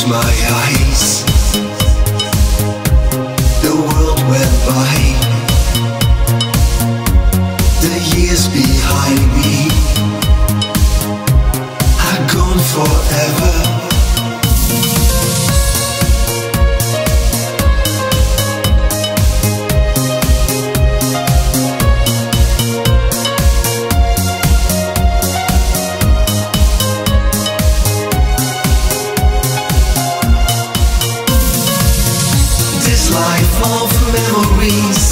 my eyes. The world went by. The years behind me are gone forever. Life of memories,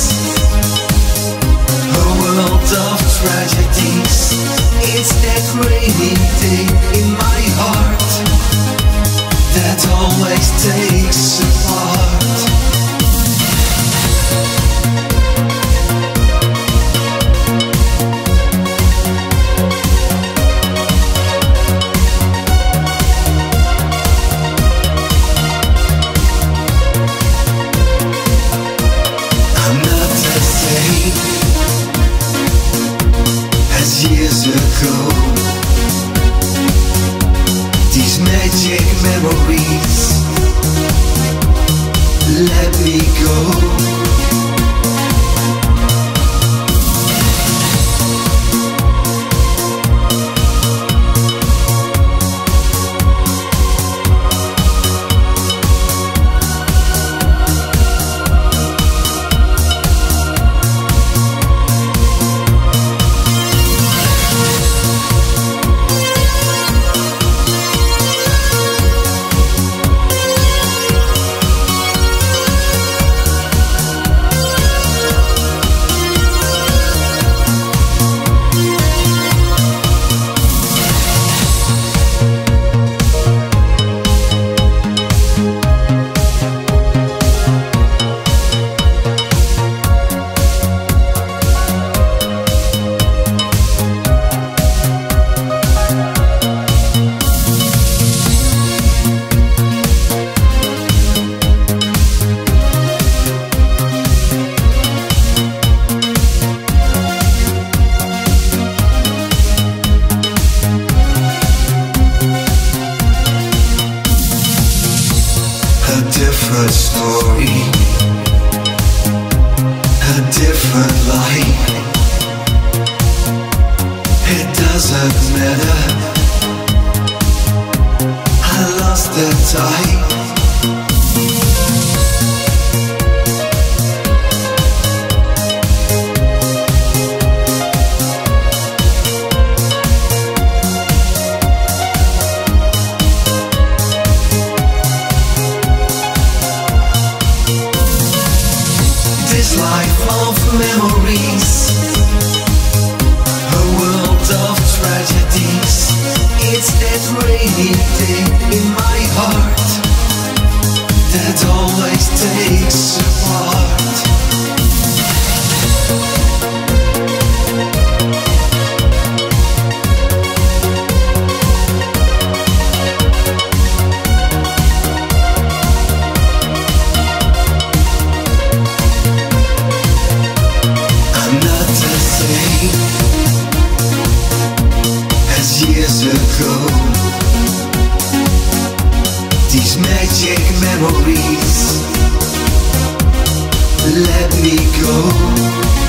a world of tragedies. It's that rainy day in my heart that always takes a part. Years ago, these magic memories let me go. A different story, a different life. It doesn't matter, I lost the time. This life of memories, a world of tragedies. It's that rainy day in my heart that always takes a part. As years ago, these magic memories let me go.